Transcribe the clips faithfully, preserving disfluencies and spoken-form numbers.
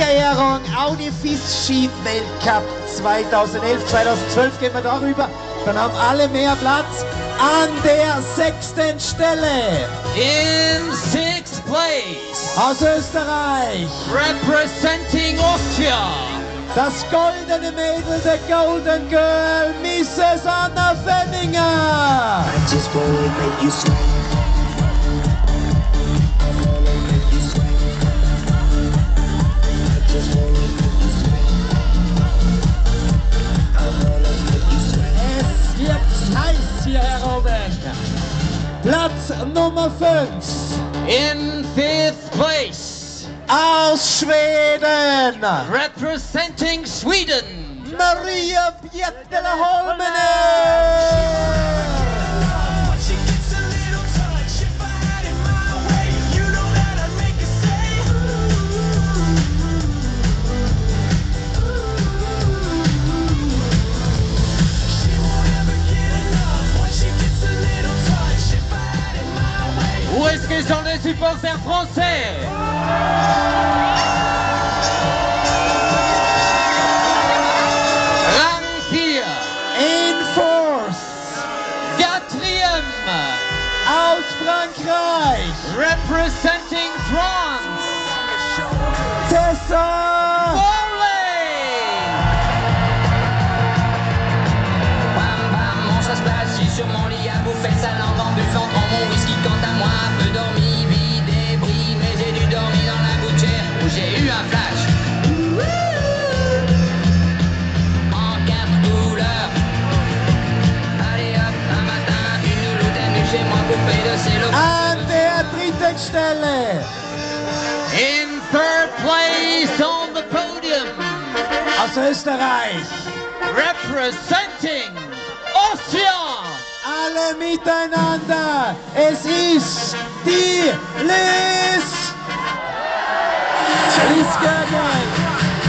Siegerehrung Audi FIS Sheep Weltcup zweitausendelf, zweitausendzwölf gehen wir darüber. Dann haben alle mehr Platz an der sechsten Stelle. In sixth place, Aus Österreich, representing Austria, das goldene Mädel, the Golden Girl, Misses Anna Fenninger. I just wanna make you sweat. Es wird heiß hier heroben. Platz Nummer fünf. in fifth place, Aus Schweden, representing Sweden, Maria Bjettela Holmenen. Où est-ce que sont les supporters français? Rang vier, In fourth, quatrième, aus Frankreich, representing France, Tessa Foley. Bam bam, on ça se place, je suis sur mon lit à bouffer sa langue en buvant dans mon whisky. Quant à moi, un peu dormi, vie débris, mais j'ai dû dormir dans la gouttière où j'ai eu un flash. En quatre couleurs. Allez hop, un matin, une louloute est venue chez moi coupée de cello. an der dritten Stelle. In third place on the podium, Aus Österreich, representing Austria, alle miteinander. Es ist die Liz. Liz Gergen.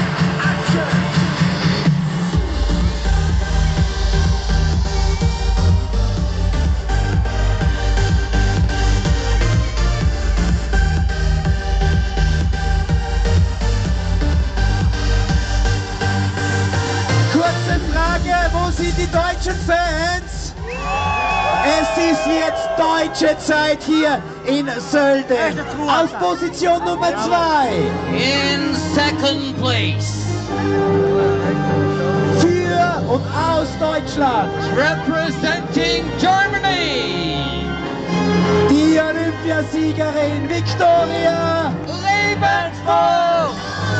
Kurze Frage, wo sind die deutschen Fans? Es ist jetzt deutsche Zeit hier in Sölden. Auf Position Nummer zwei. in second place, Für und aus Deutschland. representing Germany, Die Olympiasiegerin Viktoria Lebensborg.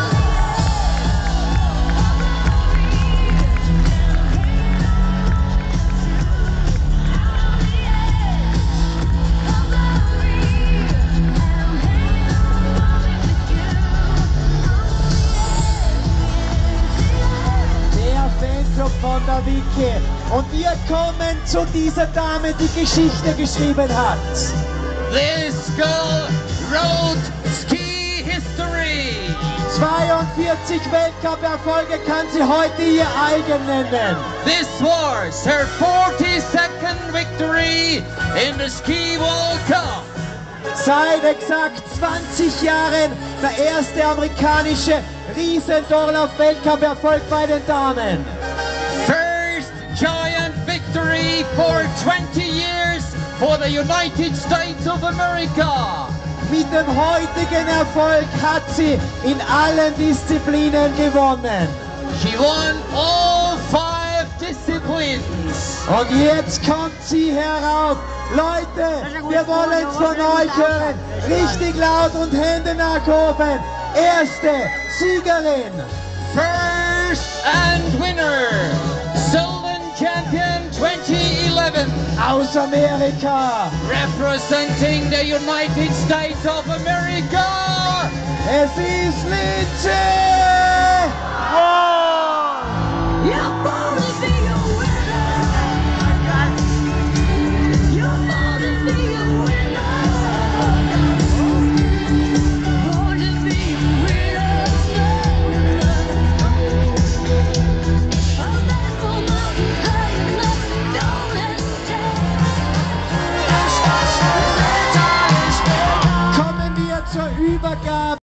Der Fanclub von der Vicky. Und wir kommen zu dieser Dame, die Geschichte geschrieben hat. This girl wrote ski history. zweiundvierzig Weltcup-Erfolge kann sie heute ihr eigen nennen. This was her forty-second victory in the Ski World Cup. Seit exakt zwanzig Jahren der erste amerikanische Riesendorlauf-Weltcup-Erfolg bei den Damen. First giant victory for twenty years for the United States of America. Mit dem heutigen Erfolg hat sie in allen Disziplinen gewonnen. She won all five disciplines. Und jetzt kommt sie herauf. Leute, wir wollen es von euch hören. Richtig laut und Hände nach oben. Erste Siegerin. First and winner, Solon champion twenty eleven, Aus Amerika. representing the United States of America. Es ist Lindsay.